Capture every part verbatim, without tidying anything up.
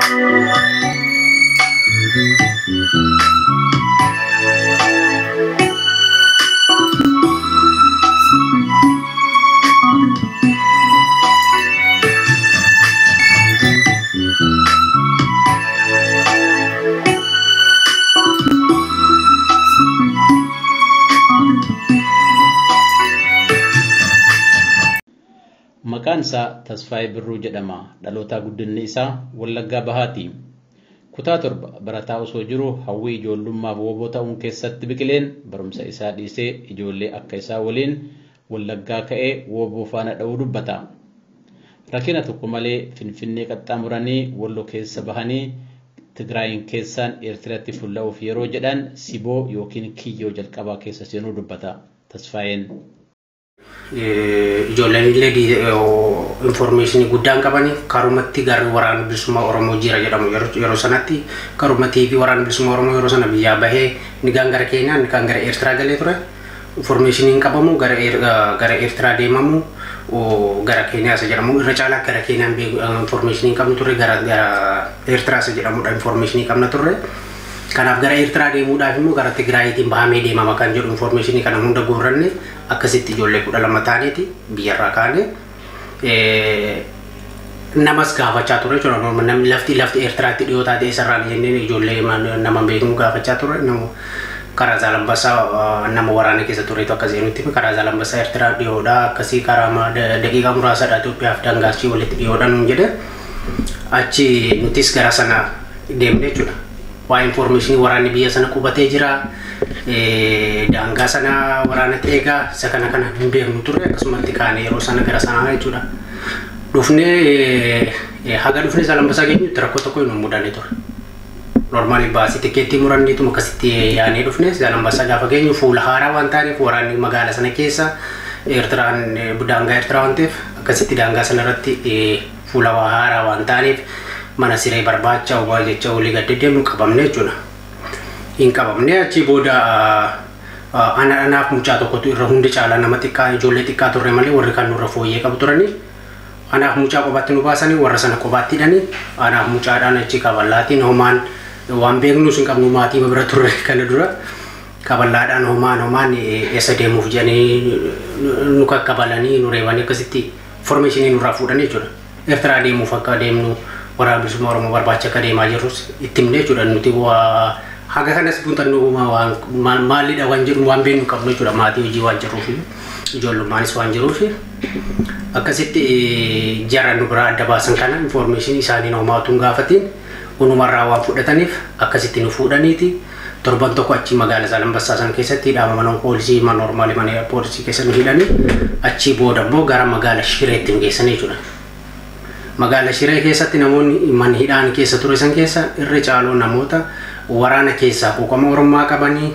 Maqaan isaa Tasfaayee Birruu jedhama. Dhalootaa guddinni isaa Wallaggaa Bahaati. Kutaa torba barataa osoo jiru hawwii ijoollummaaf wooboo ta'uun keessatti biqileen barumsa isaa dhiisee ijoollee akka isaa waliin Wallaggaa ka'ee wooboo faana dha'uu dubbata. Rakkina tokko malee Finfinnee qaxxaamuranii Walloo keessa bahanii Tigraayin keessaan Eertiraatti fulla'uuf yeroo jedhan Siboo yookiin Kiyyoo jalqabaa keessa seenuu dubbata. Tasfaayeen ijoolleen illee information guddaan qabaniif karumatti garuu waraana bilisummaa Oromoo jira jedhamu yeroo sanatti karumatti fi waraana bilisummaa Oromoo yeroo sana biyyaa bahee ni gara Keenyaa ni gara Eertiraa galee ture information hin qabamu gara gara Eertiraa deemamu gara Keenyaa isa jedhamu irra caalaa gara Keenyaan information hin qabnu ture gara gara Eertiraa isa jedhamudha information hin qabna ture. Kanaaf gara Eertiraa deemuudhaaf immoo gara Tigraayitiin bahamee deemama kan jedhu information kana hunda guurranne akkasitti ijoollee kudha lama taaniiti biyyarraa kaane namas gaafachaa ture jechuudha. Namni lafti lafti Eertiraatti dhiyoo taate isarraan jennee ijoollee nama beekamu gaafachaa ture. Karaa Zaalambassaa nama waraana keessa tureetu akka seenutti karaa Zaalambassaa Eertiraa dhiyoodhaa akkasii karaa daqiiqaa muraasadha Itoophiyaaf dangaachii walitti dhiyoodhaan jedhe achi nutis gara sana deemne jechuudha. Waa information waraanni biyya sana qubatee jira daangaa sana waraana eegaa isa kana kana hin beeknu ture akkasumatti kaane yeroo sana gara sanaa jechuudha. Dhufnee haga dhufnee Zaalambassaa geenyutti rakkoo tokko hin mudannee ture. Normally baasii tikeettii muranneetu akkasitti yaanee dhufnee Zaalambassaa gaafa geenyu fuula haaraa waan taaneef waraanni magaala sana keessa Eertiraan daangaa Eertiraa waan ta'eef akkasitti daangaa sana irratti fuula haaraa waan taaneef mana siree barbaacha waa jecha olii gad deemnu qabamne jechuudha. Hin qabamne achi booda ana anaaf mucaa tokkotu irra hundi caalaa nama xiqqaa ijoollee xiqqaa turre malee warri kan nurra fooyyee qabu turani. Anaaf mucaa qobaatti nu baasanii warra sana qobaatti hidhanii anaaf mucaadhaan achi kaballaatiin homaan waan beeknu sin qabnu maatii bira turre kana dura kaballaadhaan homaan homaan eessa deemuuf jedhanii nu kakkabalanii nu reebanii akkasitti information nurraa fuudhanii jechuudha. Eertiraa deemuuf akka deemnu waraana bilisummaa Oromoo barbaacha akka deemaa jirrus itti himnee jechuudha. Nuti waa haga kanas buuxannoo waan maalidha waan jedhu waan beeknu qabnu jechuudha. Maatii hojii waan jiruuf ijoollumaanis waan jiruuf akkasitti jara nu biraa adda baasan kana information isaanii homaatuun gaafatiin unumarraa waan fudhataniif akkasitti nu fuudhaniiti torban tokko achi magaala Zaalambassaa san keessatti hidhaama mana poolisii mana normaalii mana poolisii keessa nu hidhanii achi booda immoo gara magaala Shireetti nu geessan jechuudha. Magaala Shiree keessatti namoonni mana hidhaan keessa ture san keessa irra caaloo namoota waraana keessaa quuqama Oromoo qabanii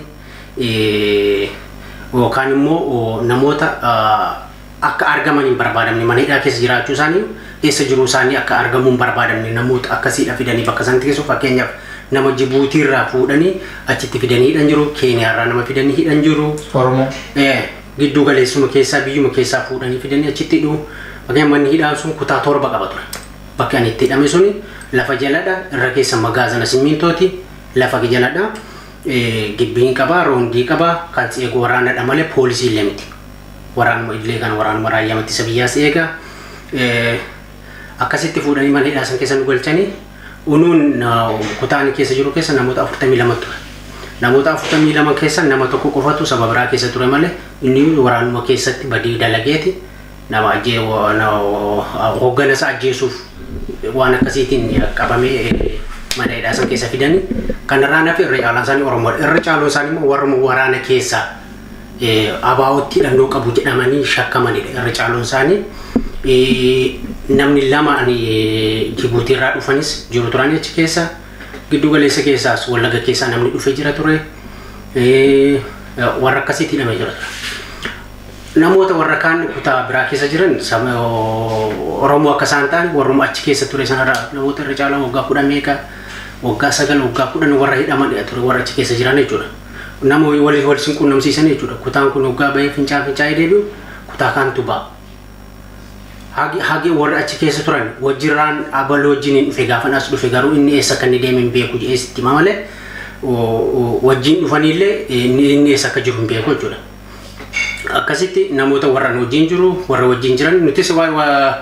yookaan immoo namoota akka argaman hin barbaadamne mana hidhaa keessa jiraachuu isaanii eessa jiruu isaanii akka argamuun barbaadamne namoota akkasiidha fidanii bakka sanatti keessu fakkeenyaaf nama Jibuutii irraa fuudhanii achitti fidanii hidhan jiru. Keeniyaa irraa nama fidanii hidhan jiru. Oromoo gidduu galeessuma keessaa biyyuma keessaa fuudhanii fidanii achitti hidhu. Fakkeenyaaf manni hidhaan sun kutaa torba qaba ture. Bakki ani itti hidhame suni lafa jaladha irra keessa magaazana simmintooti lafa jaladha gibbiin qaba roondii qaba kan eegu waraanadha malee poolisii illee miti. Waraanuma illee kan waraanuma raayyaamatti isa biyyaas eega akkasitti fuudhanii mana hidhaa san keessa nu galchanii unuun kutaan keessa jiru keessa namoota afurtamii lama ture. Namoota afurtamii lama keessa nama tokko qofatu saba biraa keessa ture malee inni waraanuma keessatti badii dalageeti nama ajjee hoggana isaa ajjeesuuf waan akkasiitiin qabamee mana hidhaa san keessa fidanii kanarraa nafi irra caalaan isaanii Oromoo irra caaloo isaanii immoo warra waraana keessa abaa'otti hidhannoo qabu jedhamanii shakkamanidha. Irra caaloo isaanii namni lama Jibuutii irraa dhufanis jiru turan achi keessa giddu galeessa keessaas Wallagga keessaa namni dhufee jira ture warra akkasiitti hidhamee jira ture. Namoota warra kaan kutaa biraa keessa jiran Oromoo akka isaan ta'an warruma achi keessa ture sanarraa namoota irra caalaa waggaa kudha meeqa waggaa sagal waggaa kudhan warra hidhaman ture warra achi keessa jiran jechuudha. Nama waliin wal sin quunnamsiisan jechuudha. Kutaan kun waggaa bahee fincaa fincaa'ee deebi'u kutaa kaantu ba'a. hagi hagi warra achi keessa turan wajjiraan abaloo wajjin dhufe gaafa as dhufe garuu inni eessa kan deemen beeku jeesitti mamale wajjin dhufanillee inni eessa akka jiru hin beeku jechuudha. Akkasitti namoota warra wajjin jiru warra wajjin jiran nutis waa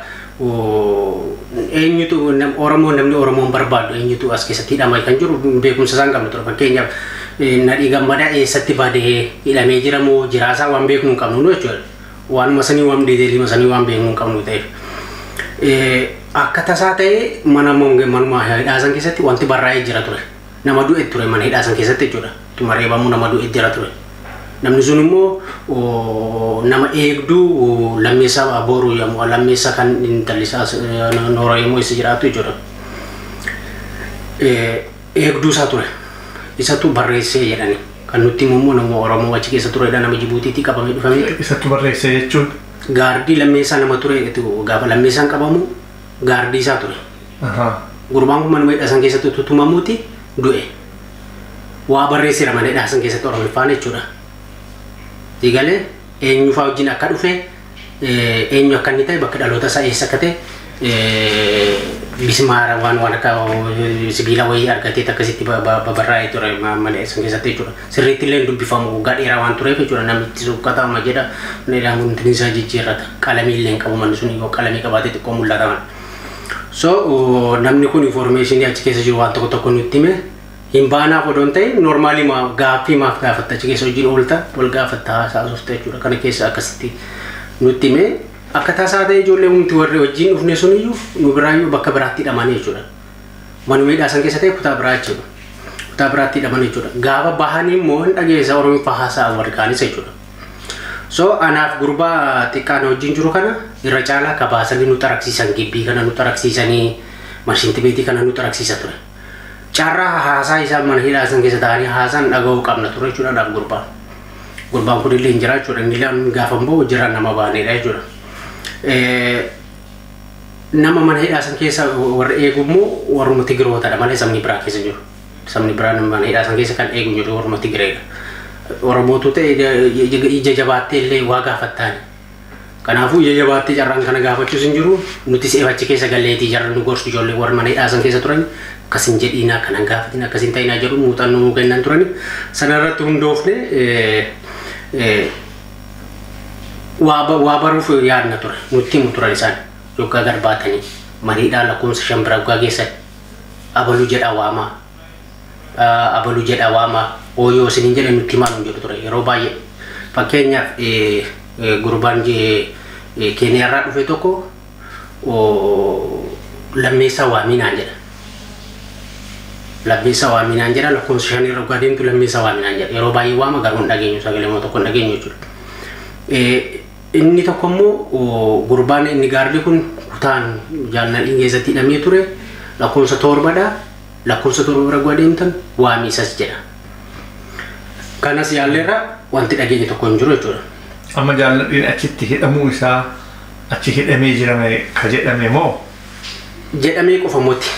eenyutu Oromoo namni Oromoon barbaadu eenyutu as keessatti hidhamaa kan jiru beekumsa isaan qabnu ture. Fakkeenyaaf Nadhii Gammadaa eessatti baadee hidhamee jira moo jiraasaa waan beeknu hin qabnu jechuudha. Waanuma sanii waan deedeelima sanii waan beeknu hin qabnu ta'eef. Akka tasaa ta'ee mana manuma hidhaasan keessatti wanti barraa'ee jira ture. Nama du'e ture mana hidhaasan keessatti jechuudha. Tuma reebamu nama du'e jira ture. Namni sun immoo nama eegduu lammeessaa booruu yommuu lammeessaa kan intalli isaa noora yommuu isa jiraatu jechuudha. Eegduu isaa ture. Isatu barreessee jedhani. Kan nuti immoo nama Oromoo achi keessa turedha nama Jibuutiitti qabamee dhufamee. Isatu barreessee jechuun gaardii lammeessaa nama ture gaafa lammeessaan qabamu gaardii isaa ture. Gurbaan kun manuma hidhaasan keessatti tutumamuuti du'e. Waa barreesseera mana hidhaasan keessatti Oromoffaan jechuudha. Digalee eenyu fa'aa wajjin akka dhufe eenyu akka inni ta'e bakka dhaloota isaa eessa akka ta'e bismaara waan waan akka sibiila wayii argatee akkasitti babarraa'ee ture mana hidhaasan keessatti jechuudha. Sirriitti illee dubbifamu waggaa dheeraa waan tureef jechuudha namichi suuqqataama jedha needhaan wanti isaa jijjiirrata qalamii illee hin qabu manni sun yoo qalamii qabaatee xiqqoo mul'ataman. So namni kun information achi keessa jiru waan tokko tokko nutti hime hin baanaaf odoon ta'e normaalii ma gaaffii maaf gaafatta achi keessa hojiin oolta wal gaafatta haasa'uufta jechuudha. Kana keessa akkasitti nutti hime akka tasaa ta'e ijoollee humti warri wajjin dhufne suniyyuu nu biraayyuu bakka biraatti hidhaman jechuudha. Manuma hidhaasan keessa ta'e kutaa biraa jechuudha. Kutaa biraatti hidhaman jechuudha. Gaafa bahanii immoo hin dhageessa Oromoo haasa'an warri kaanis jechuudha. So anaaf gurbaa xiqqaan wajjin jiru kana irra caalaa kabaasanii nu xaraksiisan gibbii kana nu xaraksiisanii marshinti beetii kana nu xaraksiisa ture. Carraa haasaa isaa mana hidhaasan keessa ta'anii haasaan dhaga'uu qabna ture jechuudha dhaaf gurbaan. Gurbaan kun illee hin jira jechuudha inni illee gaafa immoo jiraan nama baanedha jechuudha. Nama mana hidhaasan keessa warra eegu immoo warruma Tigirootadha malee sabni biraa keessa jiru. Sabni biraa mana hidhaasan keessa kan eegu jiru warruma Tigireedha. Oromootu ta'e ija jabaattee illee waa gaafattaan. Kanaafuu ija jabaattee carraan kana gaafachuus hin jiru nuti seefachi keessa galleetii jarra nu gorsu ijoollee warra mana hidhaasan keessa turan akkasin jedhiinaa kanan gaafatin akkasin ta'inaa jedhu muuxannoo nuu kennan turan sanarratti hundoofne waa baruuf yaadna ture nutti himu turan isaan yoggaa garbaatanii mana hidhaa lakkoofsa shan bira yoggaa geessan abaluu jedha waamaa abaluu jedha waamaa ooyoo isiniin jedhe nutti himaa nuun jedhu ture yeroo baay'ee fakkeenyaaf gurbaan Keeniyaarraa dhufe tokko lammeessaa waaminaan jedha. Lammeessaa waaminaan jedha lakkoofsa shan irra yoggaa deemtu lammeessaa waaminaan jedha yeroo baay'ee waama garuu hin dhageenyu sagalee tokko hin dhageenyu jechuudha. Inni tokko immoo gurbaan inni gaardii kun kutaan jaalladhiin keessatti hidhamee ture lakkoofsa torbadha lakkoofsa torba irra yoggaa deemtan waamiisas jedha. Kanas yaalleerra wanti dhageenye tokko hin jiru jechuudha. Amma jaalladhiin achitti hidhamuu isaa achi hidhamee jirame ka jedhame moo? Jedhamee qofa moti.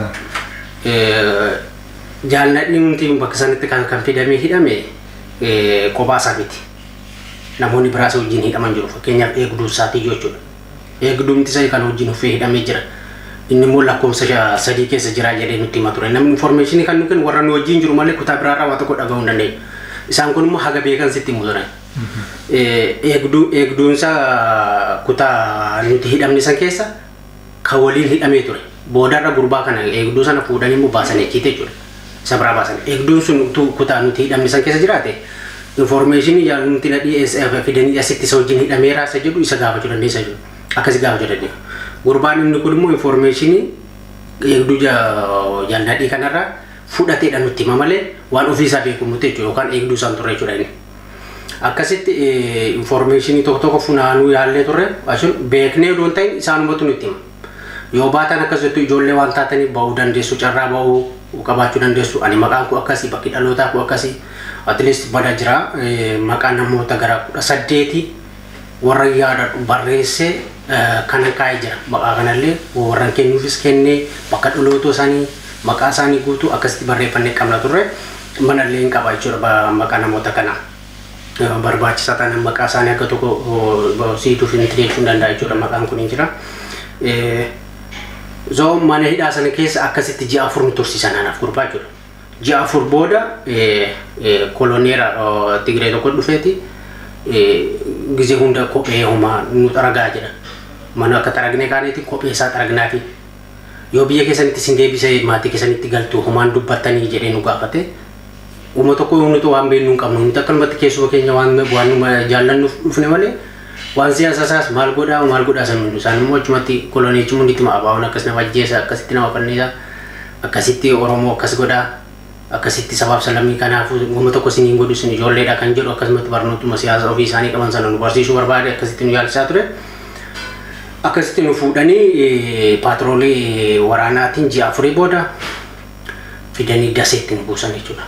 Jaalladhiin nuti bakka sanatti kan fidamee hidhame kophaa isaa miti. Namoonni biraas wajjin hidhaman jiru fakkeenyaaf eegduu isaatii jechuudha. Eegduumti isaa kan wajjin uffee hidhamee jira. Inni immoo lakkoofsa sadii keessa jira jedhee nutti hima ture. Namni information kan nu kennu warra nu wajjin jiru malee kutaa biraarraa waa tokko dhaga'uu hin dandeenyu. Isaan kun immoo haga beekan sitti himu turan. Eegduu eegduunsa kutaa nuti hidhamne san keessa kan waliin hidhamee ture. Boodarra gurbaa kana eegduu sana fuudhanii immoo baasanii achiite jechuudha. Isa biraa baasan. Eegduun sun kutaa nuti hidhamne san keessa jiraate information yaaluu nuti nadhii fidanii asitti isa wajjin hidhameera isa jedhu isa gaafachuu dandeessa jechuudha. Akkasi gaafachuu dandeenya. Gurbaan inni kun immoo information eegduu jaalladhii kanarraa fudhateedha nutti hima malee waan ofiisaa beeku nuti jechuudha yookaan eegduu isaan turre jechuudha inni. Akkasitti information tokko tokko funaanuu yaallee turre asuun beeknee odoon ta'in isaanumatu nutti hima. Yoo baatan akkasitti ijoollee waan taataniif bahuu dandeessu carraa bahuu qabaachuu dandeessu ani maqaan koo akkasii bakki dhalootaa koo akkasii at least bada jira maqaan namoota gara kudha saddeeti warra yaada barreessee kanan kaa'ee jira maqaa kanallee warran kennuufis kennee bakka dhalootoo isaanii maqaa isaanii guutuu akkasitti barreeffannee qabna turre manallee hin qaba jechuudha maqaa namoota kanaa. barbaachisaa ta'an maqaa isaanii akka tokko siituuf hin tireechuu danda'a jechuudha maqaan kun hin jira. Zoon mana hidhaa sana keessa akkasitti ji'a afur nu tursiisan anaaf gurbaa jechuudha. Ji'a afur booda koloneera Tigree tokko dhufeeti gizee hunda kophee homaa nu xaragaa jedha. Mana akka xaragnee kaaneeti kophee isaa xaragnaafi. Yoo biyya keessanitti sin deebisee maatii keessanitti galtu homaan dubbattanii jedhee nu gaafate. Uma tokko nuti waan beeknu hin qabnu nuti akkanumatti keessuma keenya waan waan jaallannuuf dhufne malee waan siyaasa isaas maal godhaa maal godhaa san hundu isaan immoo achumatti koloneechi hunditti maabaawwan akkas nama ajjeesa akkasitti nama fannisaa akkasitti Oromoo akkas godhaa akkasitti sabaaf salamii kanaafuu uma tokko siniin godhu sin ijoolleedha kan jedhu akkasumatti barnootuma siyaasa ofii isaanii qaban sana nu barsiisuu barbaade akkasitti nu yaalchisaa ture. Akkasitti nu fuudhanii paatroolii waraanaatiin ji'a afurii booda fidanii daseetti nu buusan jechuudha.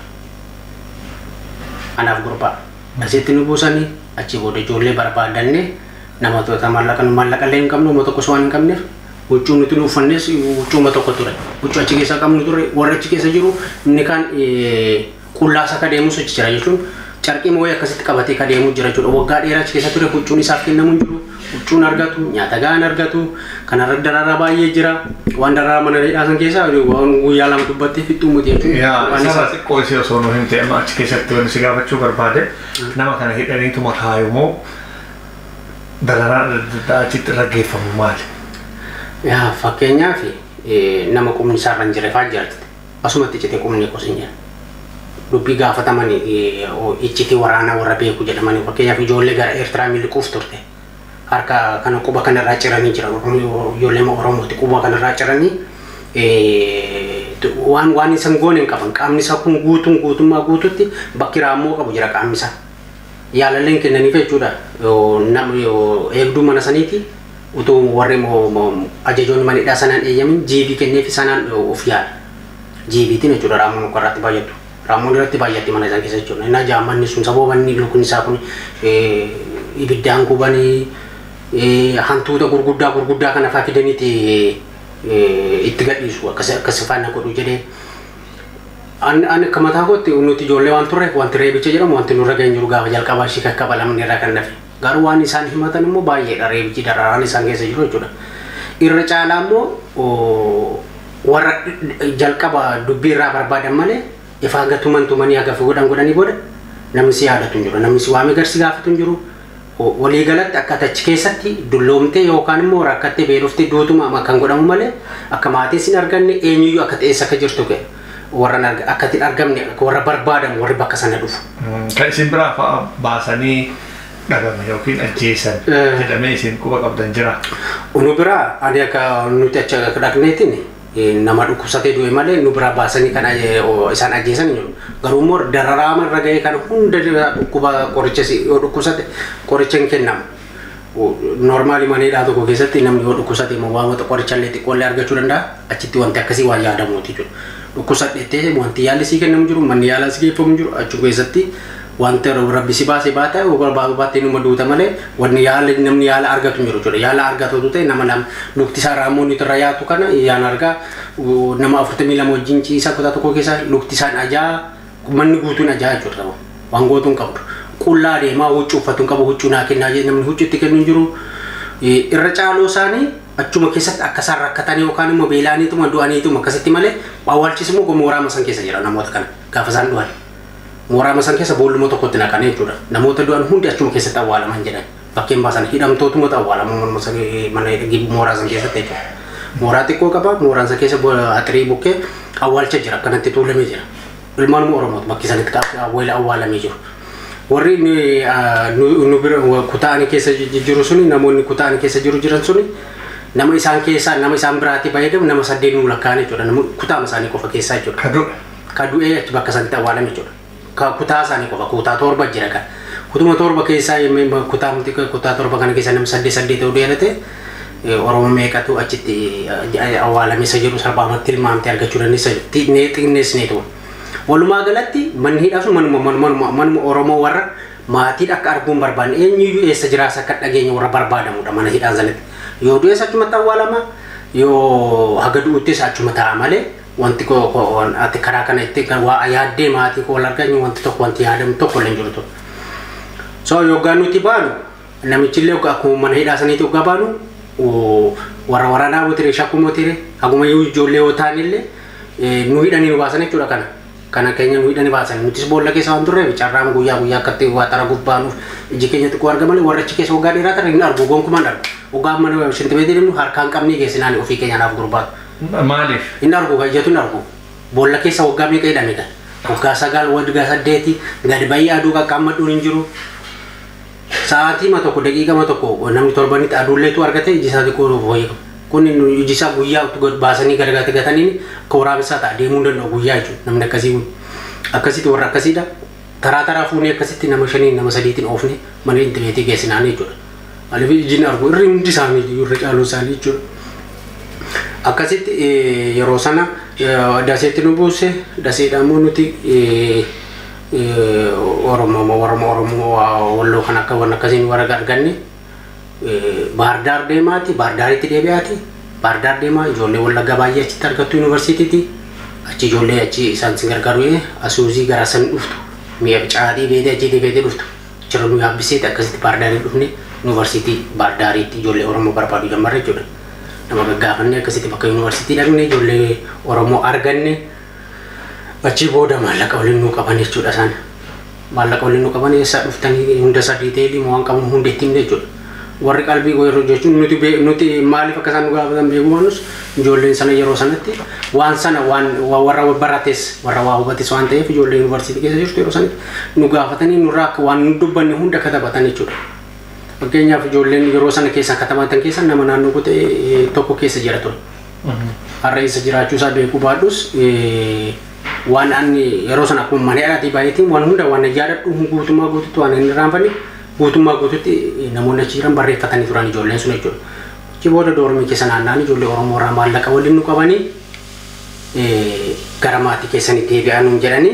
Anaaf gurbaa daseetti nu buusanii achi booda ijoollee barbaadanne nama to'ata mallaqa mallaqa illee hin qabne uma tokkos waan hin qabneef huccuu nuti nu uffannes huccuuma tokko ture. Huccuu achi keessa qabnu ture warra achi keessa jiru inni kaan qullaasa ka deemus achi jira jechuun carqii moo'ee akkasitti qabatee ka deemu jira jechuudha. Waggaa dheeraa achi keessa ture huccuun isaaf kennamu hin jiru. Huccuun argatu nyaata gahaan argatu kanarra dararaa baay'ee jira waan dararaa mana hidhaa san keessa waan guyyaa lama dubbattee fixxuu muti jechuudha. Yaa isa xiqqoo isii osoo nu hin ta'e achi keessatti wanti si gaafachuu barbaade nama kana hidhaniituma kaayumoo dararaa adda achitti raggeeffamu maali? Yaa fakkeenyaaf nama qubni isaarra hin jirre fa'aa jiraatite asumatti cite qubni qosin jira. Dubbii gaafatamanii iccitii waraanaa warra beeku jedhamanii fakkeenyaaf ijoollee gara Eertiraa miliquuf turte. Harka kana quba kanarraa ciranii jira ijoollee Oromooti quba kanarraa ciranii waan waan isan goone hin qaban qaamni isaa kun guutuun guutummaa guututti bakki raammoo qabu jira qaamni isaa. Yaalallee hin kennaniif jechuudha nama eegduu mana saniiti utuu warri ajajoonni mana hidhaa sanaan eeyyamin jiibii kenneefi sanaan of yaala. Jiibiitiin jechuudha raammoon akka irratti baay'attu. Raammoon irratti baay'atti mana isaan keessa jechuudha. Innaa jaammanni sun saboobanni lukni isaa kun ibiddaan gubanii hantuuta gurguddaa gurguddaa kana fa'aa fidaniiti itti gadhiisu akkas faana godhu jedhee an akka mataa kootti nuti ijoollee waan turreef wanti reebicha jedhamu wanti nurra geenye jiru gaafa jalqabaa ishii kakkaba lamni irraa kan nafe garuu waan isaan himatan immoo baay'eedha reebichi dararaan isaan keessa jiru jechuudha. Irra caalaa immoo warra jalqaba dubbii irraa barbaadan malee ifaa gatuman tumanii hagafi godhan godhanii booda namni si yaadatu hin jiru namni si waame garsi gaafatu hin jiru. Walii galatti akka achi keessatti dulloomtee yookaan immoo rakkattee beeloftee duutuma kan godhamu malee akka maatiin sin arganne eenyuyyuu akka ta'es akka jirtu warra akka itti argamne warra barbaadamu warri bakka sana dhufu. Kan isin biraa fa'aa baasanii dhabame yookiin ajjeesan jedhamee isin quba qabdan jira. Nu biraa ani akka nuti achi dhaqneetiin nama dhukkubsatee du'e malee nu biraa baasanii kan isaan ajjeesan jiru. Garuu immoo dararaama irra ga'ee kan hunda dhukkuba qoricha yoo dhukkubsate qoricha hin kennamu. Normaali mana hidhaa tokko keessatti namni yoo dhukkubsate immoo waamota qorichallee xiqqoollee argachuu danda'a. Achitti wanti akkasii waan yaadamuuti jechuudha. Dhukkubsadheettee wanti yaalli sii kennamu jiru manni yaalaa sii geeffamu jiru achuma keessatti wanti rabbi si baasee baata yoo barbaadu baattee numa duuta malee wanni yaala namni yaala argatu jiru jechuudha. Yaala argatu ta'e nama nama lukti isaa raammoon irra yaatu kana yaan argaa nama afurtamii lama wajjin ciisa kutaa tokko keessa lukti isaan ajaa manni guutuun ajaa jechuudha. Waan gootuun qabdu. Qullaa deemaa huccuu uffatuun qabu huccuu naa kennaa jedhe namni huccuu itti kennu jiru. Irra caaloo isaanii achuma keessatti akka isaan rakkatanii yookaan immoo beelaaniituma du'aniituma akkasitti malee awwaalchis immoo mooraa masan keessa jira namoota kana gaafa isaan du'an. Mooraa masan keessa boolluma tokkotti naqan jechuudha. Namoota du'an hundi achuma keessatti awwaalaman jedhan. Bakkeen baasan hidhamtootuma awwaalaman mana mooraa san keessatti jechuudha. Mooraa xiqqoo qaba mooraan san keessa atirii bukkee awwaalcha jira akkanatti tuulamee jira. Ilmaan Oromoo bakki sanitti awwaala awwaalamee jiru. Warri nu bira kutaanii keessa jiru suni namoonni kutaanii keessa jiru jiran suni nama isaan keessaa nama isaan biraatti fayyadamu nama saddeet nu lakkaan jechuudha. Nama kutaama isaanii qofa keessaa jechuudha. Kadu kadu'ee achi bakka sanitti awwaalame jechuudha. Ka kutaa isaanii qofa kutaa torba jira kan. Kutuma torba keessaa kutaa miti kutaa torba kana keessa nama saddeet saddeet ta'uu dheerate Oromoo meeqatu achitti awwaalame isa jiru sarbaamatti ilmaamtee argachuu dandeessa. Xiqqees neetu. Walumaa galatti manni hidhaa sun manuma Oromoo warra maatiin akka arguun barbaanne eenyuyyuu eessa jiraas akka dhageenya warra barbaadamudha mana hidhaan sanatti. Yoo du'es achumatti awwaalama yoo haga du'uttis achuma ta'a malee wanti ati karaa kana itti waa yaaddee maatii koo wal arganyu wanti tokko wanti yaadamu tokko illee hin jiru. So yoga nuti baanu namichillee akkuma mana hidhaa saniitti yoga baanu warra waraanaa butire shakkuma tire akkuma ijoollee yoo taanillee nu hidhanii nu baasan jechuudha kana. Kana keenya nu hidhanii baasan nutis boolla keessa waan turreef carraan guyyaa guyyaa akkatti waa xara gubbaanuuf iji keenya xiqqoo argamale warra achi keessa waggaa dheeraa ta'e hin argu gonkumaan argu. Waggaa mana shintimeetii deemnu harkaan qabnii geessinaan ofii keenyaaf gurbaatu. Maaliif? Hin argu ijatu hin argu. Boolla keessa waggaa meeqa hidhame kan. Waggaa sagal waggaa saddeeti gadi baay'ee aduu qaqqaammadhuun hin jiru. Sa'aatii ma tokko daqiiqa ma tokko namni torbanitti aduulleetu argate iji isaa xiqqoo fooyyee qabu. Kun iji isaa guyyaa baasanii gargaarte gatanii kooraamisa ta'a deemuu danda'u guyyaa jechuudha namni akkasii kun. Akkasitti warra akkasiidha. Taraa taraa fuunee akkasitti nama shanii nama sadiitiin oofne mana intimeetii geessinaan jechuudha. Maaliif ijin argu irri hundi isaanii irra caaluu isaanii jechuudha. Akkasitti yeroo sana daseetti nu buuse daseedhaan immoo nuti Oromoo Oromoo Oromoo walloo kan akka waan akkasiin warra arganne Baardaar deemaati Baardaaritti deebi'aati Baardaar deemaa ijoollee wallaggaa baay'ee achitti argattu yuunivarsiitiiti achi ijoollee achi isaan si gargaaru asuusii gara san dhuftu mi'a caatii beetee achiitii beetee dhuftu jira nu yaabbiseeti akkasitti Baardaarii dhufne yuunivarsiitii Baardaariitti ijoollee Oromoo barbaadu jammarre jechuudha. Nama gaggaafanne akkasitti bakka yuunivarsiitii dhaqne ijoollee Oromoo arganne achi booda maallaqa waliin nu qaban jechuudha isaan. Maallaqa waliin nu qaban eessaa dhuftanii hunda sadii ta'ee dhimma waan qabu hunda ittiin jechuudha. Warri qalbii yeroo jechuun nuti nuti maaliif akka isaan nu gaafatan beeku waanus ijoolleen sana yeroo sanatti waan sana waan warra barates warra waa hubates waan ta'eef ijoollee yuunivarsiitii keessa jirtu yeroo sanatti nu gaafatanii nurraa akka waan nu dubbanne hunda katabatan jechuudha. Fakkeenyaaf ijoolleen yeroo sana keessa katabatan keessa nama naannoo kutee tokko keessa jira ture. Har'a isa jiraachuu isaa beekuu baadhus waan ani yeroo sana akkuma mana hidhaatii baay'eetiin waan hunda waan jaadadhu guutummaa guututti waan hin irraanfanne guutummaa guututti namoonni achi jiran barreeffatanii turan ijoolleen sun jechuudha. Achi booda doormii keessa naanna'anii ijoollee Oromoo irraa maallaqa waliin nu qabanii gara maatii keessanitti deebi'aa nuun jedhanii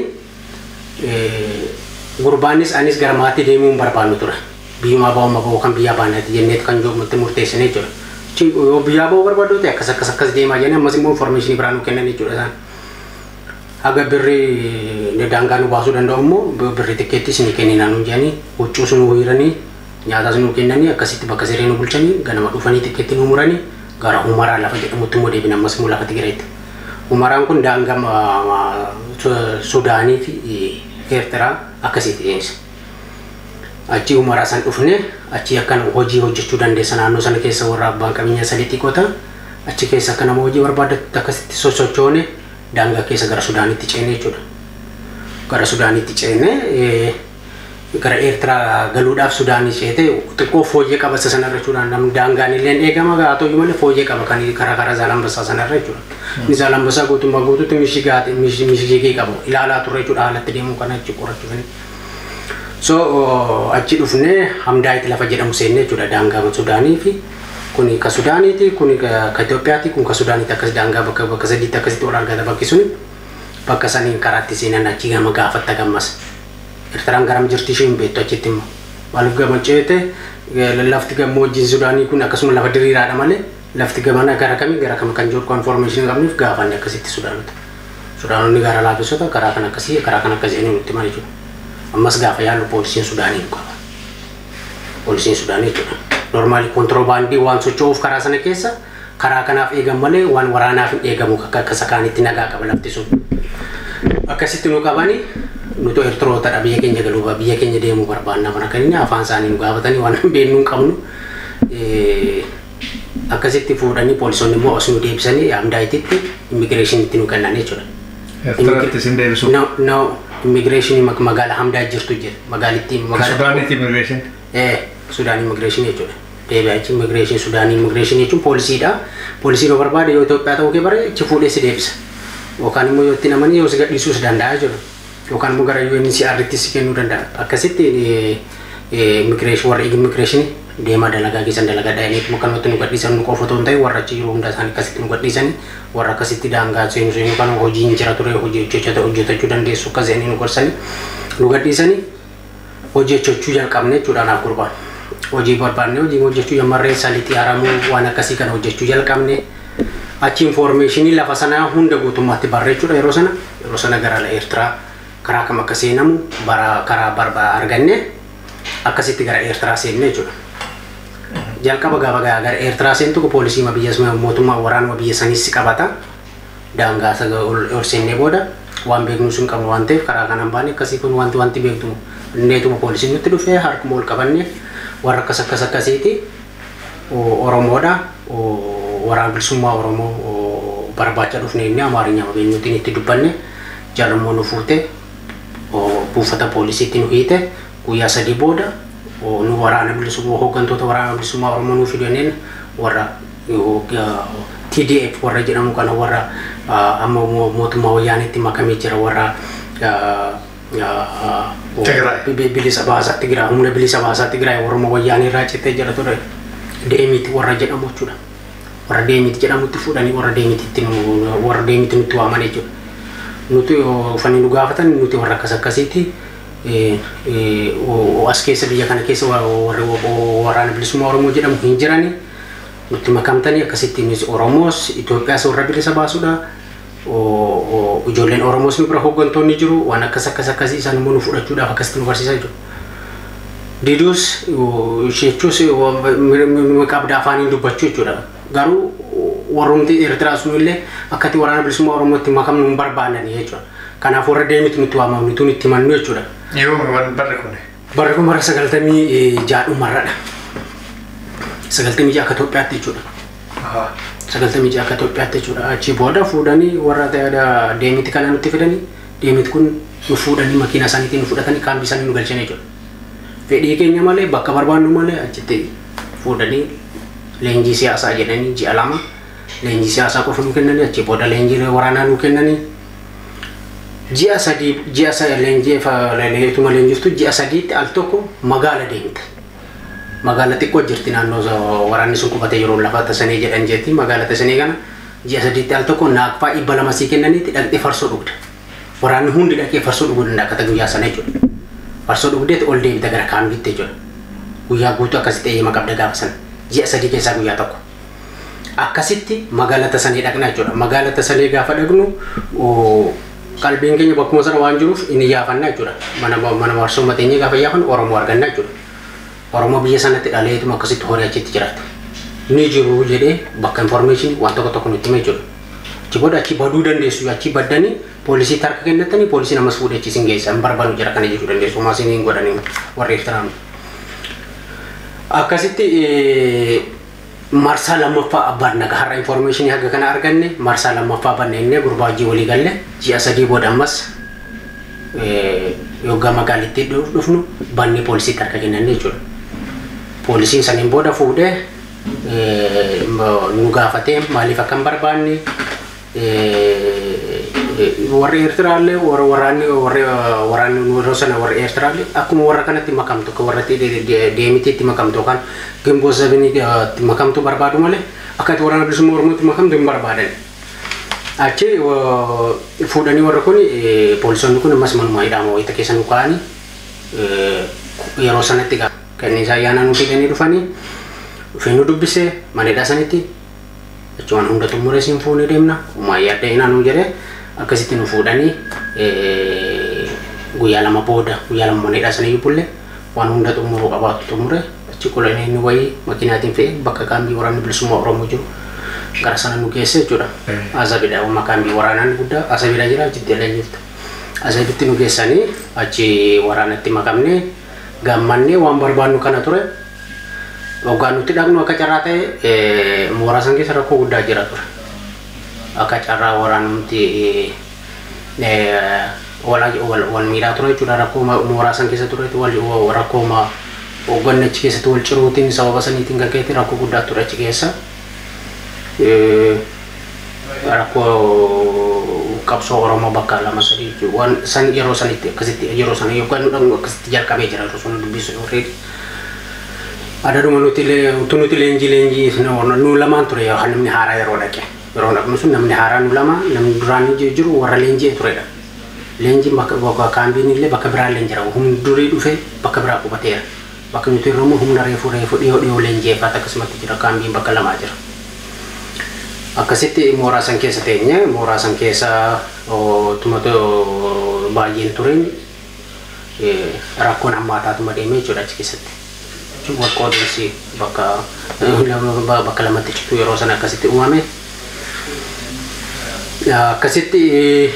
gurbaanis anis gara maatii deemuu hin barbaannu ture. Biyyuma baa'uma baa'u kan biyyaa baanatti jenneetu kan joognutti murteessine jechuudha. Yoo biyyaa baa'uu barbaadu ta'e akkas akkas akkas deemaa jennee ammas immoo information biraa nu kennan jechuudha isaan. Haga birri daangaa nu baasuu danda'u immoo birri tikkeetti isinii kenninaa nu jedhanii huccuu sun hiriiranii nyaatas nu kennanii akkasitti bakka siree nu bulchanii ganama dhufanii tikkeetti nu muranii gara Humaraa lafa jedhamutti immoo deebina ammas immoo lafa Tigireetti. Humaraan kun daangaa Sudaanii fi Eertiraa akkasitti dhiyeessa. Achi Humaraa san dhufne achi akkan hojii hojjechuu dandeessa naannoo sana keessa warra abbaan qabeenyaa sadiitti qota achi keessa akka nama hojii barbaadatu akkasitti sosochoone daangaa keessa gara Sudaanitti ceene jechuudha. Gara Sudaanitti ceene gara Eertiraa galuudhaaf Sudaanii ceete xiqqoo fooyyee qaba sanarra jechuudha. Namni daangaan illee eegama haa ta'u malee fooyyee qaba kan karaa karaa Zaalambassaa sanarra jechuudha. Inni Zaalambassaa guutummaa guutuutti mishigaati mishigee qabu ilaalaa turre jechuudha haalatti deemuu kana achi qorachuufani. So achi dhufne Hamdaayitti lafa jedhamu seenne jechuudha daangaa Sudaanii fi kuni ka Sudaaniiti kuni ka Itoophiyaati kun ka Sudaaniiti akkas daangaa bakka bakka sadiitti akkasitti wal argata bakki suni bakka saniin karaatti seenan achi gama gaafatta gammas Eertiraan garam jirti ishee hin beektu achitti immoo maaliif gama ceete lafti gammoojjiin Sudaanii kun akkasuma lafa diriiraadha malee lafti gamana gara kamii gara kam kan jiru konformeeshinii qabnuuf gaafanne akkasitti Sudaanota. Sudaanonni gara laafisota karaa kan akkasii karaa kan akkasii nutti malee jechuudha. Ammas gaafa yaallu poolisiin Sudaanii nu qaba. Poolisiin Sudaanii jechuudha. Normaali kontiroobaandii waan socho'uuf karaa sana keessa karaa kanaaf eegan malee waan waraanaaf hin eegamu akka sakaanitti nagaa qaba lafti sun. Akkasitti nu qabanii nuti Eertirootadha biyya keenya galuu biyya keenya deemuu barbaanna mana kan inni afaan isaanii nu gaafatanii waan beeknu hin qabnu. Akkasitti fuudhanii poolisoonni immoo as nu deebisanii Hamdaayititti immigireeshinitti nu kennan jechuudha. Eertiraatti isin deebisuu? No, no. Immigration magala Hamdaayit jirtu jira magaalitti magala Sudaanitti immigration eh Sudan immigration jechuudha. Deebi'achi immigration Sudan immigration jechuun poolisiidha. Poolisiin yoo barbaade yoo Itoophiyaa ta'uu kee bare achi fuudhee si deebisa. Yookaan immoo yoo itti namanii yoo si gadhiisuus danda'a jechuudha. Yookaan immoo gara U N H C R-tti si kennuu danda'a. Akkasitti immigration warra immigration deemaa dalagaa keessan dalagaa dhaayiniitti muka nutti nu gadhiisan nu qofa otoo hin ta'in warra achi jiru hunda isaanii akkasitti nu gadhiisanii warra akkasitti daangaa seenu seenu kan hojii hin jira ture hojii hojjetachuu dandeessu akka seenii nu gorsanii nu gadhiisanii hojii hojjechuu jalqabne jechuudha naaf gurbaan. Hojii barbaanne hojii hojjechuu jammarree saliitti haramuu waan akkasii kana hojjechuu jalqabne achi informationii lafa sanaa hunda guutummaatti barreechuudha yeroo sana yeroo sana gara Eertiraa karaa kam akka seenamu bara karaa barba arganne akkasitti gara Eertiraa seenne jechuudha. Jalqaba gaafa gara Eertiraa seentu ko poolisii ma biyya mootummaa waraanuma biyya sanis qabata. Daangaa saga ol seennee booda waan beeknu sun qabu waan ta'eef karaa kanaan baane akkasii kun wanti wanti beektu neetuma poolisiin nutti dhufee harkuma ol qabanne warra akkas akkas akkasiiti Oromoodha waraana bilisummaa Oromoo barbaacha dhufne inni Amaariyaa beenyuutiin itti dubbanne jaalamoo nu fuute buufata poolisiitti nu hiite guyyaa sadii booda nu waraana bilisummaa hooggantoota waraana bilisummaa Oromoo nu fidaniin warra T D F warra jedhamu kana warra amma mootummaa wayyaanitti makamee jira warra bilisa baasaa Tigraay humna bilisa baasaa Tigraay Oromoo wayyaanii irraa cittee jira ture deemiti warra jedhamu jechuudha. Warra deemiti jedhamutti fuudhanii warra deemititti warra deemiti nutti waaman jechuudha. Nuti uffanni nu gaafatan nuti warra akkas akkasiiti as keessa biyya kana keessa warra waraana bilisummaa Oromoo jedhamu hin jirani. Nuti makamtanii akkasitti nuti Oromoos Itoophiyaas warra bilisa baasuudha. Ijoolleen Oromoos nu bira hooggantoonni jiru waan akkas akkas akkasii isaan immoo nu fudhachuudhaaf akkasitti nu barsiisaa jiru. Diduus jechuus qabda afaaniin dubbachuu jechuudha. Garuu warrumti Eertiraa sun illee akkatti waraana bilisummaa Oromootti makamnu hin barbaadani jechuudha. Kanaaf warra deemitu nutti waamamu nuti nutti himannu jechuudha. Yoo barri kun barri kun bara sagaltamii jaadhumarradha. Sagaltamii ja'a akka Itoophiyaatti jechuudha. Sagaltamii ja'a akka Itoophiyaatti jechuudha. Achi booda fuudhanii warra deemiti kana nutti fidanii deemiti kun nu fuudhanii makiina isaaniitiin nu fudhatanii kaambii isaanii nu galchanii jechuudha. Fedhii keenya malee bakka barbaannu malee achitti fuudhanii leenjii siyaasaa jedhanii ji'a lama leenjii siyaasaa qofa nu kennanii achi booda leenjii waraanaa nu kennanii ji'a sadii ji'a sadii leenjii leetuma leenjiftu ji'a sadiitti al tokko magaala deemte. Magaala xiqqoo jirti naannoo waraanni sun qubatee yeroo lafa tasanee jedhan jetti magaala tasanee kana ji'a sadiitti al tokko naaqfaa dhibba lama sii kennaniitti dhaqxee farsoo dhugda. Waraanni hundi dhaqee farsoo dhuguu danda'a akka guyyaa sana jechuudha. Farsoo dhugdeetti ol deemte gara kaambiitti jechuudha. Guyyaa guutuu akkasitti eeyyama qabda gaafa sana. Ji'a sadii keessaa guyyaa tokko. Akkasitti magaala tasanee dhaqna jechuudha. Magaala tasanee gaafa dhaqnu qalbiin keenya bakkuma sana waan jiruuf inni yaafanna jechuudha. Mana mana warsoo mateenyee gaafa yaafan Oromoo arganna jechuudha. Oromoo biyya sanatti dhaleetuma akkasitti horii achitti jiraata. Ni jiru jedhee bakka information waan tokko tokko nutti hima jechuudha. Achi booda achi baduu dandeessu achi baddanii poolisii harka kennatanii poolisii namas fuudhee achi isin geessa hin barbaadu jira kana jechuu dandeessu homaa isin hin godhanii warra Eertiraan. Akkasitti marsaa lammaffaa abbaan nagaa har'a information haga kana arganne marsaa lammaffaa banneennee gurbaa hojii walii galle ji'a sadii booda ammas yoggaa magaalittii dhufnu bannee poolisii harka kennannee jechuudha. Poolisiin saniin booda fuudhee nu gaafatee maaliif akka hin barbaanne warri Eertiraallee warra waraanni waraanni warra sana warra Eertiraallee akkuma warra kanatti makamtu akka warra deemitiitti makamtu kan gimboo sabiniitti makamtu barbaadu malee akkatti waraana bilisummaa Oromootti makamtu hin barbaadan. Achi fuudhanii warra kun poolisoonni kun ammas manuma hidhaama wayita keessa nu kaa'anii yeroo sanatti kanniisaa ayyaanaa nu fidanii dhufanii dhufee nu dubbisee mana hidhaa sanitti achumaan hunda xumuree siin fuunee deemna uumaa yaadda inaa nu jedhee akkasitti nu fuudhanii guyyaa lama booda guyyaa lama mana hidhaa sanii bulle waan hunda xumuruu qabaatu xumure achi qolanii inni wayii makiinaatiin fe'ee bakka kaambii waraanni bilisummaa Oromoo jiru gara sana nu geesse jechuudha. Asabidha uumaa kaambii waraanaan guddaa asabidha jira achitti illee jirtu. Asabitti nu geessanii achi waraanatti makamnee gammannee waan barbaannu kana ture. Hoggaan nuti dhaqnu akka carraa ta'e mooraa san keessa rakkoo guddaa jira ture. Akka carraa waraanumti wal miidhaa ture jechuudha rakkoo mooraa san keessa ture rakkoo hogganni achi keessatti wal ciruutiin sababa saniitiin kan ka'etti rakkoo guddaa ture achi keessa. Rakkoo qabsoo Oromoo bakka lama sadii waan san yeroo sanitti akkasitti yeroo sana yookaan nu dhaqnu akkasitti jalqabee jira yeroo sana dubbisu already. Adaduma nuti nuti leenjii leenjii nu lamaan ture yoo namni haaraa yeroo dhaqe yeroo dhaqnu sun namni haaraa nu lama namni duraan jiru warra leenjii turedha. Leenjiin bakka kaambiin illee bakka biraa leenjira humni durii dhufe bakka biraa qubateera. Bakka nuti irra humna reefu reefu dhiyoo dhiyoo leenjeeffaata akkasumatti jira kaambiin bakka lamaa jira. Akkasitti mooraa san keessa teenye mooraa san keessa tumato baay'een turin rakkoon hammaataatuma deemee jechuudha achi keessatti. Wal qoodinsi bakka bakka lamatti citu yeroo sana akkasitti uumame. Akkasitti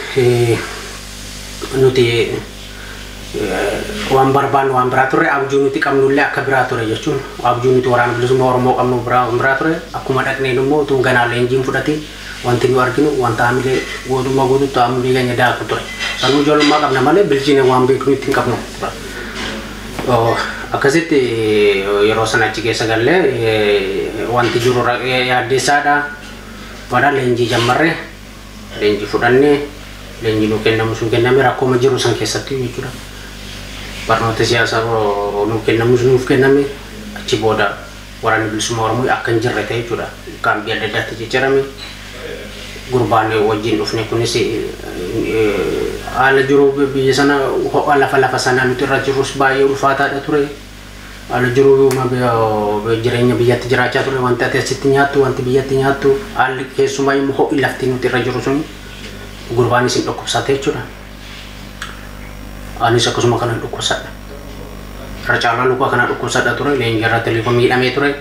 nuti waan barbaannu waan biraa ture abjuu nuti qabnullee akka biraa ture jechuun abjuu nuti waraana bilisummaa Oromoo qabnu biraa ture akkuma dhaqneen immoo utuu ganaa leenjiin fudhate wanti nu arginu wanta hamilee guutummaa guutuutti hamilee keenya daaku ture. Sanuu ijoollummaa qabna malee bilchine waan beeknu ittiin qabnu. Akkasitti yeroo sana achi keessa gallee wanti jiru yaaddeessaadha. Bara leenjii jammarree leenjii fudhannee leenjii nu kennamu sun kenname rakkooma jiru san keessatti jechuudha. Barnoota siyaasaa nu kennamu sun nuuf kenname achi booda waraanni bilisummaa Oromoo akka hin jirre ta'e jechuudha. Kaambii adda addaatti jijjiirame gurbaan wajjin dhufne kunis haala jiru biyya sana ho'a lafa lafa sana nuti irra jirus baay'ee ulfaataadha ture. Haala jiru jireenya biyyatti jiraachaa ture wanti ati asitti nyaattu wanti biyyatti nyaattu haalli keessumaa immoo ho'i lafti nuti irra jiru sun gurbaan isin dhukkubsate jechuudha. Anis akkasuma kana dhukkubsadha. Irra caalaa lukaa kana dhukkubsadha ture leenjii irratti illee miidhamee ture.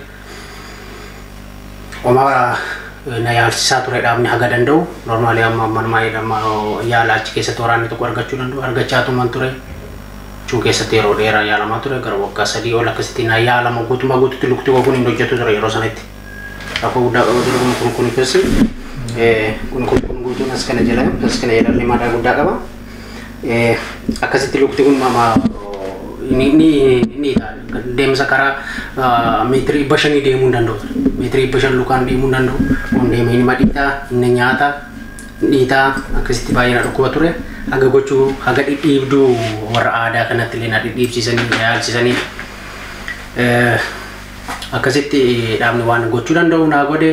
Oma na yaalchisaa ture dhaabni haga danda'u normaalii amma ammanumaa jedhama yaala achi keessatti waraanni tokko argachuu danda'u argachaa tuman ture. Chuu keessatti yeroo dheeraa yaalamaa ture gara waggaa sadii ol akkasitti na yaalama guutummaa guutuutti lukti kun hin hojjetu ture yeroo sanatti. Rakkoo guddaa qaba ture kun kun keessi kun kun kun guutuun as kana jala as kana jedhamee maadaa guddaa qaba. Akkasitti lukti kun mama ni ni ni deemsa karaa meetirii bashanii deemuu hin danda'u. Meetirii bashan lukaan deemuu hin danda'u. Kun deemee inni madhiitaa inni nyaata dhiitaa akkasitti baay'ee na dhukkuba ture. Haga gochuu haga dhidhiibduu warra aadaa kanatti illee na dhidhiibsiisanii na yaalchisanii akkasitti dhaabni waan gochuu danda'u naa godhe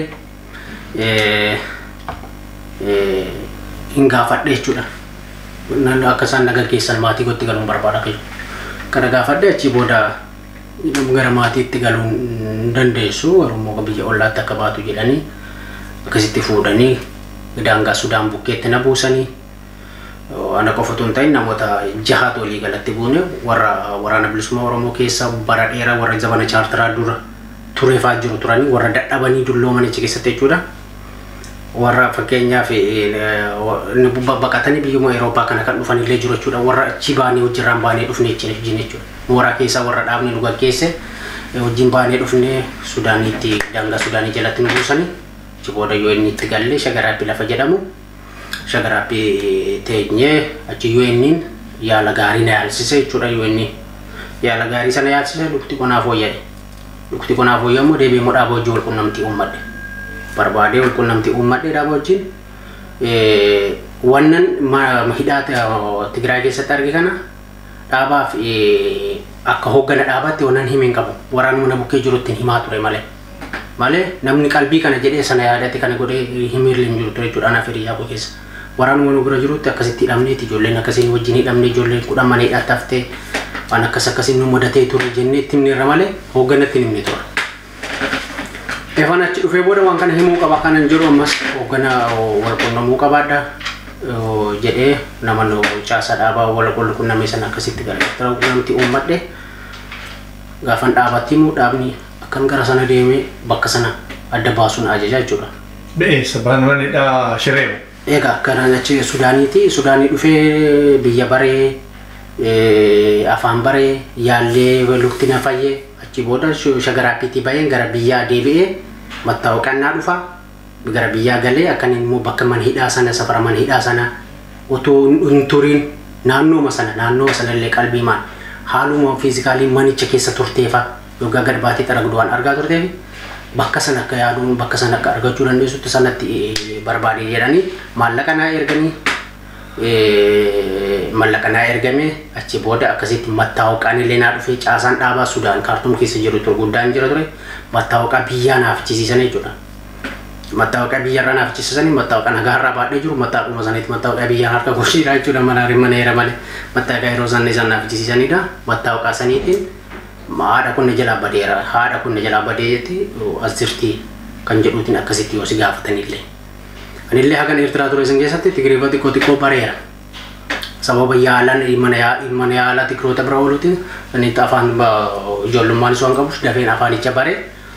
hin gaafadhe jechuudha. Akka isaan naga keessan maatii gotti galuun barbaada kiyyu. Kana gaafadhe achi booda gara maatiitti galuun dandeessu Oromoo biyya ollaatti akka baatu jedhanii akkasitti fuudhanii daangaa Sudaan bukkeetti na buusanii. Ana qofa otoo hin ta'in namoota jahaatu walii galatti buune warra waraana bilisummaa Oromoo keessa bara dheeraa warra zabana chaartaraa dura tureefaa jiru turanii warra dadhabanii dullooman achi keessatti jechuudha. Warra fakkeenyaaf baqatanii biyyuma Awurooppaa kana kan dhufan illee jiru jechuudha. Warra achi baanee hojirraan baanee dhufne jechuudha. Mooraa keessa warra dhaabni nu gaggeesse wajjin baanee dhufne Sudaaniitti daangaa Sudaanii jalatti nu buusanii achi booda yoo inni itti galle Shagaraappi lafa jedhamu. Shagaraappi teenyee achi yoo inni yaala gaarii na yaalsise jechuudha. Yoo inni yaala gaarii sana yaalsise lukti qonaaf hooyya'e. Lukti qonaaf hooyya'ammoo deebi'ee moo dhaaba hojii wal qunnamtii uummadhe. Barbaadee wal qunnamtii uummadhe dhaaba wajjin wannan hidhaa Tigraay keessatti arge kana dhaabaaf akka hooggana dhaabaatti wannan himeen qabu. Waraanuma na bukkee jirutti himaa ture malee. Malee namni qalbii kana jedhee sana yaadate kana godhee himirlee hin jiru ture jechuudha. Anaaf hiriyaa koo keessa. Waraanuma nu bira jirutti akkasitti hidhamneeti ijoolleen akkasiin wajjin hidhamne ijoolleen kudhan mana hidhaatti haftee waan akkas akkasiin nu mudatee ture jennee itti himneerra malee hoogganatti himne ture. Efan achi dhufee booda waan kana himuu qaba kanan jiru ammas hooggana wal qunnamuu qabaadha jedhee nama nu caasaa dhaabaa wal qunnamee sana akkasitti gara qunnamtii uummadhe gaafan dhaabatti himuu dhaabni akkan gara sana deemee bakka sana adda baasuun ajajaa jechuudha. Be'eessa baanwanidha Shireewu. Egaa kanaan achi Sudaaniiti. Sudaanii dhufee biyya baree afaan baree yaallee lukti na fayyee achi booda Shagaraappiitti bahee gara biyyaa deebi'ee mattaawqannaa dhufa gara biyyaa galee akkan immoo bakka mana hidhaa sana safara mana hidhaa sana otoo hin turiin naannooma sana naannoo sana illee qalbii maan haaluma fiizikaalii manicha keessa turteefa yookaan gad baatee xaragdu waan argaa turteef bakka sana akka yaaduun bakka sana akka argachuu dandeessutti sanatti barbaade jedhanii maallaqa naa erganii maallaqa naa ergame achi booda akkasitti mattaawqaan illee naa dhufee caasaan dhaabaa Sudaan kaartuum keessa jiru ture guddaan jira ture mattaawqaa biyyaa naaf ichisiisan jechuudha. Mattaawqaa biyyarraa naaf ichisiisanii mattaawqaa nagaarraa baadhee jiru mattaawquma sanitti mattaawqaa biyyaa harka goshiidha jechuudha manaa mana heera malee mattaawqaa yeroo sanni isaan naaf ichisiisanidha. Mattaawqaa saniitiin haadha kun jalaa badeera haadha kun jalaa badee jetti as jirti kan jedhuutiin akkasitti yoo si gaafatanillee. Anillee hagan Eertiraa ture isin keessatti Tigreeffa xiqqoo xiqqoo bareera. sababa yaalan ilmana yaala tikroota bira ooluutiin inni itti afaan ijoollummaan isaan qabus dafeen afaanicha bare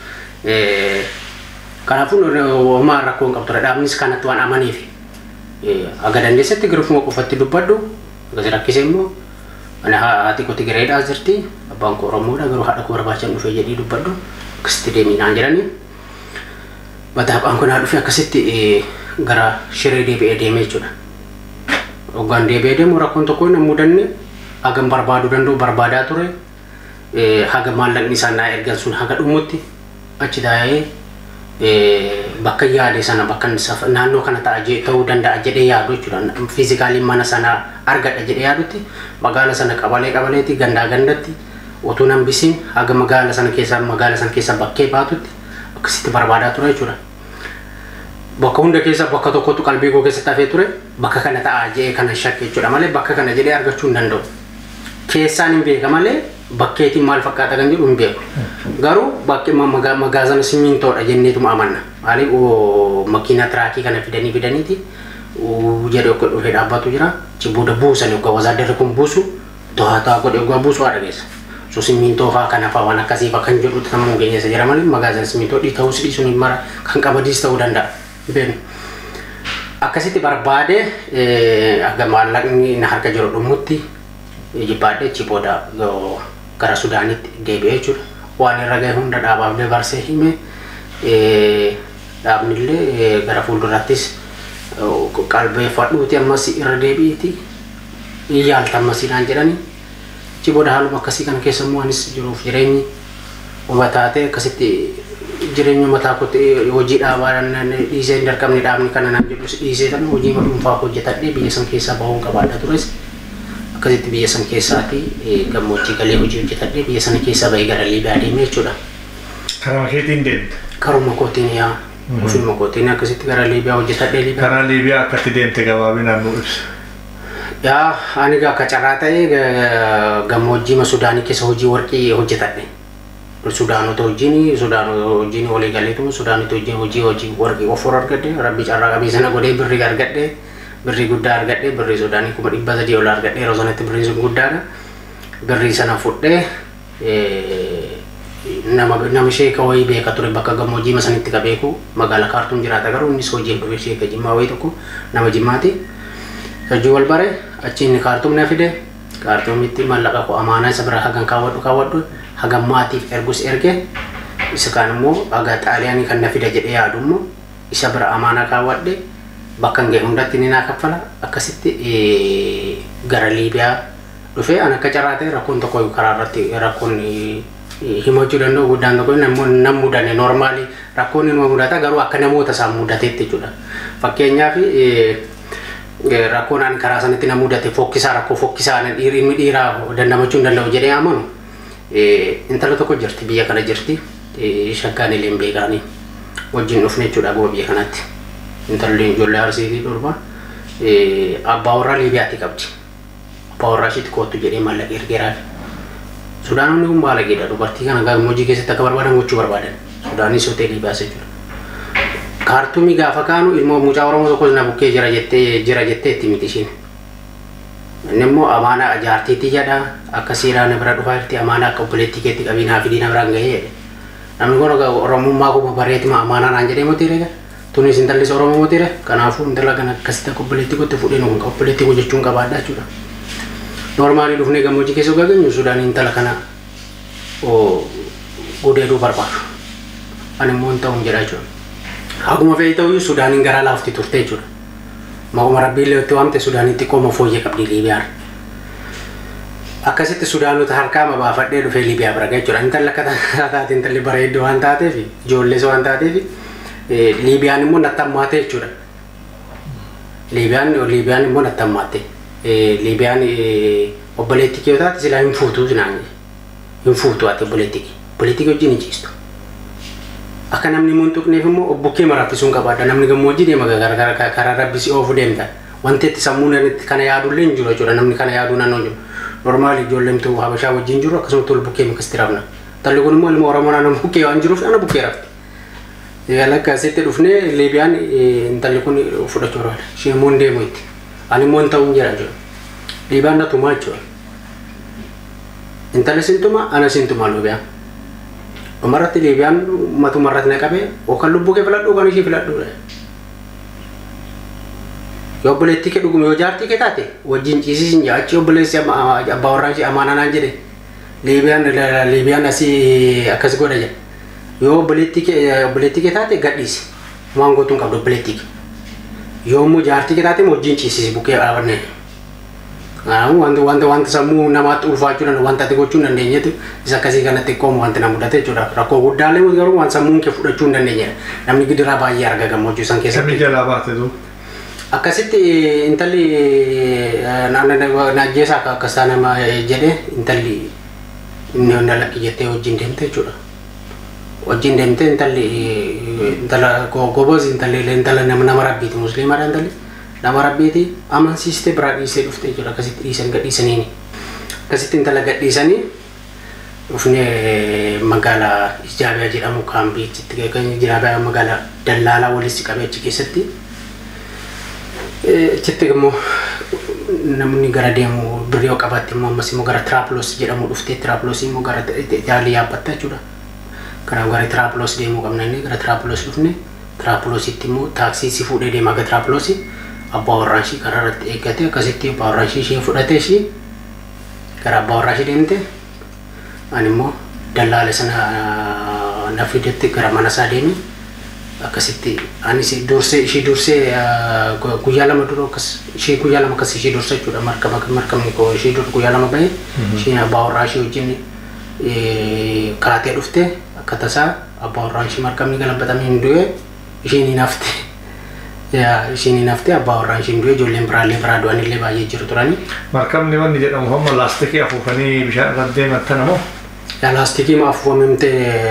kanaafuu homaa rakkoon qabdu dhaabnis kanatti waan amaniif aga dandeessatti garufuma qofatti dubbadhu akkasi rakkise immoo ana haati koo Tigireedhaa jirti abbaan koo Oromoodha garuu haadha koo barbaachan dhufee jedhii dubbadhu akkasitti deeminaan jedhanii bataaphaan kun haa dhufee akkasitti gara shiree deebi'ee deemee jechuudha. Hoggaan deebi'ee deemu rakkoon tokko hin mudanne hagam barbaaduu danda'u barbaadaa ture haga maallaqni isaan naa ergan sun haga dhumutti achi taa'ee bakka yaade sana bakka naannoo kana ta'a ta'uu danda'a jedhee yaadu jechuudha. Fiizikaaliin mana sana argadha jedhee yaadutti magaala sana qabalee qabaleetti gandaa gandatti utuu nan bisiin haga magaala sana keessa magaala sana keessa bakkee baatutti akkasitti barbaadaa ture jechuudha. Bakka hunda keessa bakka tokkotu qalbii koo keessatti hafee ture bakka kana ta'a jedhee kana shakke jechuudha malee bakka kana jedhee argachuu hin danda'u. Keessaan hin beeka malee bakkeetiin maal fakkaata kan jedhu hin beeku. Garuu bakkee magaazana simintoodha jenneetuma amanna. Maaliif makiina tiraakii kana fidanii fidaniiti jedhee akka dhufee dhaabbatu jira. Booda buusan yookaan wazaadarri kun buusu to'ataa godhe yookaan buusu haadha keessa. So simintoo fa'aa kana fa'aa waan akkasii fa'aa kan jedhutti nama mugeenya jira malee magaazana simintoo dhiita'uus dhiisuun hin mara kan qabadiis ta'uu danda'a. Ben akkasitti barbaade aga maallaqni na harka jiru dhumutti jibbaadhe achi booda gara Sudaanitti deebi'ee jechuudha. Waan irra gahe hunda dhaabaaf dabarsee hime dhaabnillee gara fuulduraattis qalbeeffadhuuti ammas irra deebi'iti yaalta ammasidhaan jedhani achi booda haaluma akkasii kana keessa immoo anis jiruuf jireenyi hubataate akkasitti jireenya mataa kootti hojii dhaabaan dhiisee hin darqamne dhaabni kana naan jedhus dhiisee tan hojii dhuunfaa hojjetadhee biyya san keessaa bahuun qabaadha tures akkasitti biyya san keessaati gammoojjii galee hojii hojjetadhee biyya sana keessaa bahee gara Liibiyaa deemee jechuudha. Karama keetiin deemte? Karuma kootiin yaa ofuma kootiin akkasitti gara Liibiyaa hojjetadhee Liibiyaa. Karaa Liibiyaa akkatti deemte gabaabinaan nu ibsi. Yaa ani akka carraa ta'ee gammoojjii Sudaanii keessa hojii warqii hojjetadhe. Sudaanota wajjin Sudaanota wajjin walii galeetu Sudaanota wajjin hojii hojii warqii ofirra argadhe rabbi carraa qabii sana godhee birrii argadhe birrii guddaa argadhe birrii Sudaanii kuma dhibba sadii ol argadhe yeroo sanatti birrii sun guddaadha. Birrii sana fudhee nama nama sheeka wayii beeka ture bakka gammoojjii sanitti qabeeku magaalaa Kaartuum jiraata garuu innis hojii dhufe sheeka Jimmaa wayii tokko nama Jimmaati. Hojii wal bare achi inni Kaartuum na fide Kaartuumitti mallaqa koo amaanaa isa bira hagan kaawwadhu kaawwadhu hagam maatiif ergus erge isa kaan immoo haga Xaaliyaanii kan na fida jedhee yaadu immoo isa bira amaanaa kaawwadhe bakka hin gahe hundatti ni naa kaffala akkasitti gara Liibiyaa dhufee an akka carraa ta'e rakkoon tokko karaa irratti rakkoon himachuu danda'u guddaan tokko nam mudanne noormaali rakkoon inni mudata garuu akka namoota isaan mudateetti jechuudha. Fakkeenyaaf rakkoon ani karaa sanatti na mudate fokkisaa rakkoo fokkisaa dhiirri dhiiraa dandamachuu hin danda'u jedhee amanu intala tokko jirti biyya kana jirti shakkaan illee beekaanii wajjin dhufne jechuudha goma biyya kanatti intalli ijoollee arsiitii durba abbaa warraa Liibiyaatti qabdi abbaa warraa ishiitti kootu jedhee maallaqa ergeeraaf Sudaanonni kun baalageedha dubartii kana gammoojjii keessatti akka barbaadan gochuu barbaadan Sudaanis hoteelii baase jechuudha. Kaartuumii gaafa kaanu ilmoo mucaa Oromoo tokko na bukkee jira jettee jira jettee itti miti ishiin. Inni immoo amaanaa jaartiitti jedha akka seeraa na bira dhufaa jirti amaanaa akka obboleettii keetti qabinaa fidii na biraan gahee jedhe. Namni kun Oromummaa kuma bareetima amaanaa naan jedhee motii reega. Tunis intallis Oromoo motii reega. Kanaafuu intala kana akkasitti akka obboleettii kootti fudhee nuun obboleettii koo jechuun qabaadha jechuudha. Normaalii dhufnee gammoojjii keessa gageenyu Sudaanii intala kana gudeeduu barbaadu. Ani immoo hin ta'uun jedha jechuudha. Akkuma fe'ii ta'uu Sudaaniin gara laafti turte jechuudha. Maquma rabbiillee itti waamte Sudaanitti qooma fooyyee qabdi Liibiyaan. Akkasitti Sudaanota harkaa mabaafadhee dhufee Liibiyaa bira jechuudha. Intalli akka taate intalli bareedduu waan taateef ijoollees waan taateef Liibiyaan immoo natti hammaate jechuudha. Liibiyaan Liibiyaan immoo natti hammaate. Liibiyaan obboleettii kee yoo taate silaa hin fuutuu sinaan hin fuutuu ati obboleettii kee obboleettii kee wajjin hin ciistu. Akka namni mun tuqneef immoo bukkee maraffisuun qabaadha namni gammoojjii deema karaa rabbisi oofu deemta wanti itti sammuun kana yaadullee hin jiru jechuudha namni kana yaaduu naannoo jiru normaali ijoolleemtu habashaa wajjin jiru akkasuma tol bukkee makasti rafna talli kun immoo ilma Oromoo naannoo bukkee waan jiruuf ana bukkee rafti. Lakka asitti dhufnee Liibiyaan intalli kun fudhachuu barbaada isheen immoo hin deemu itti ani immoo hin ta'uun jedha jechuudha. Liibiyaan na tumaa jechuudha. Intalli sintuma ana sintuma Liibiyaan. Umarratti Liibiyaan matumarratti na qabee yookaan lubbuu kee filadhu yookaan ishee filadhu. Yoo obboleettii kee dhuguma yoo jaartii kee taate wajjin ciisisin jaachi obboleessi abbaa warraan ishee amaananaan jedhe Liibiyaan Liibiyaan asii akkas godha jedhe. Yoo obboleettii kee obboleettii kee taate gadhiisi. Waan gootuun qabdu obboleettii kee. Yoo immoo jaartii kee taate wajjin ciisisi bukkee dhaabannee. Wanta wanta wanta sammuu namaatti ulfaachuu danda'u wanta ati gochuu hin dandeenyetu isa akkasii kanatti qomu wanti nama mudate jechuudha. Rakkoo guddaalee garuu waan sammuun kee fudhachuu hin dandeenyedha. Namni gidiraa baay'ee arga gammachuu san keessatti. Samii jalaa baate tu. Akkasitti intalli naajjeesaa akkas taanama jedhee intalli inni hunda lakki jettee wajjin deemte jechuudha. Wajjin deemte intalli intala goboos intalli intala nama rabbiiti musliimaadha intalli. Nama rabbiiti amansiiste biraa dhiisee dhufte jechuudha. Akkasitti dhiisan gadhiisaniini. Akkasitti intala gadhiisanii dhufnee magaalaa Ijaabiyaa jedhamu kaambiichitti Ijaabiyaa magaalaa dallaalaa walitti qabee achi keessatti achitti immoo namni gara deemu birrii yoo qabatte immoo ammas immoo gara Tiraapiloos jedhamu dhuftee Tiraapiloos immoo gara Itaalii yaabbatta jechuudha. Gara gara Tiraapiloos deemuu qabna inni gara Tiraapiloos dhufne Tiraapiloositti immoo taaksii si fuudhee deema gara Tiraapiloosii. Abbaa warraan ishii karaa irratti eeggate akkasitti abbaa warraan ishii ishee fudhate ishii gara abbaa warraa ishii deemte ani immoo dallaala sana na fidetti gara mana isaa deeme akkasitti anis dursee ishii dursee guyyaa lama dura akkas ishii guyyaa lama akkas ishii dursa jechuudha markaba markabni koo ishii dur guyyaa lama bahe ishii abbaa warraa ishii wajjin kaatee dhufte akka tasaa abbaa warraa ishii markabni galabatamee hin du'e ishii ni nafte. Ya, sini nafti abbaa warraan ishiin du'e ijoolleen biraallee biraa du'anillee baay'ee jiru turani. Markabni wanni jedhamu hamma laastikii afuufanii bishaan irra deematan namoo? Ya laastikii ma afuufamtee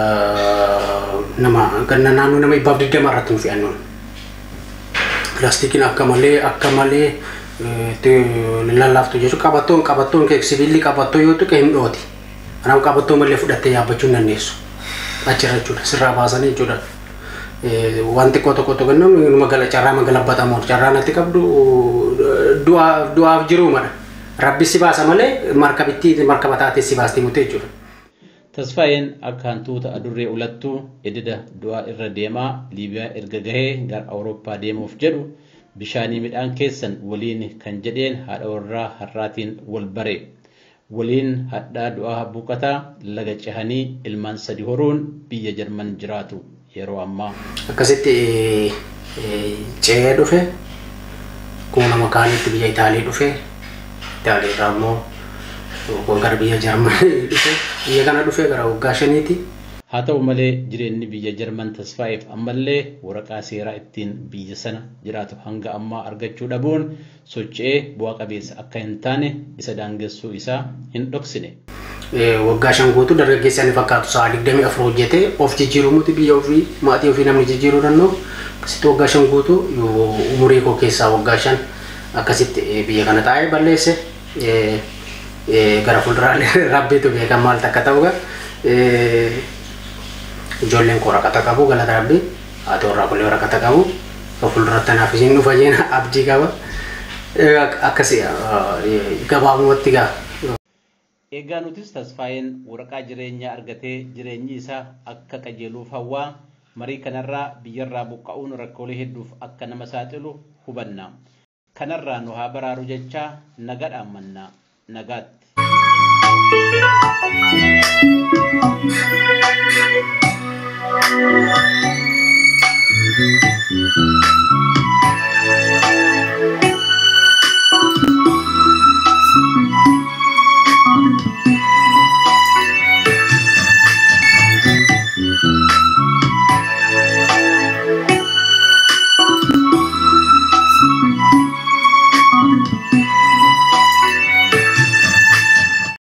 nama ganna naannoo nama dhibbaaf digdama irratti nu fe'annoon. Laastikiin akka malee akka malee lallaaftu jechuudha. Qabattoon qabattoon kee sibiilli qabattoo yoo tuqe hin dhooti. Kanaaf qabattoo malee fudhattee yaabbachuu hin dandeessu. Achirra jechuudha sirraa baasanii jechuudha. Wanti koto koto kan nama magala cara magala batamu cara nanti kabdu dua dua jiru mana Rabbi si baasa malee markabitti markabataate si baasti mutee jiru. Tasfaayeen akka hantuuta adurree ulattuu ededa du'aa irra deemaa Liibiyaa erga gahee gara Awurooppaa deemuuf jedhu bishaanii midhaan keessan waliin kan jedheen haadha warraa harraatiin wal bare. Waliin hadhaa du'aa buuqataa laga cehanii ilmaan sadi horuun biyya Jarman jiraatu. Yeroo ammaa akkasitti ce'ee dhufe kuma nama kaanitti biyya Itaalii dhufe Itaalii irraa immoo gara biyya Jarmanii dhufe biyya kana dhufe gara waggaa shaniiti. Haa ta'u malee jireenyi biyya Jarman Tasfaayeef ammallee waraqaa seeraa ittiin biyya sana jiraatu hanga ammaa argachuu dhabuun socho'ee bu'aa qabeessa akka hin taane isa daangessuu isaa hin dhoksine. Waggaa shan guutuu dargaggeessi ani fakkaatu sa'a digdamii afur hojjetee of jijjiirumuuti biyya ofii maatii ofii namni jijjiiruu danda'u akkasitti waggaa shan guutuu umurii koo keessaa waggaa shan akkasitti biyya kana taa'ee balleesse gara fuulduraalee rabbiitu beekan maal takka ta'u ijoolleen koo rakkata qabu galata rabbii haati warraa kullee rakkata qabu fuulduratti anaaf isiin dhufa jeena abdii qaba akkasii gabaabumatti gaa. Egaa nutis Tasfaayeen waraqaa jireenyaa argatee jireenyi isaa akka qajeeluuf hawwaa marii kanarraa biyyarraa buqqa'uun rakkoolee hedduuf akka nama saaxilu hubanna. Kanarraa nu haa baraaru jechaa nagaadhaan mannaa nagaatti.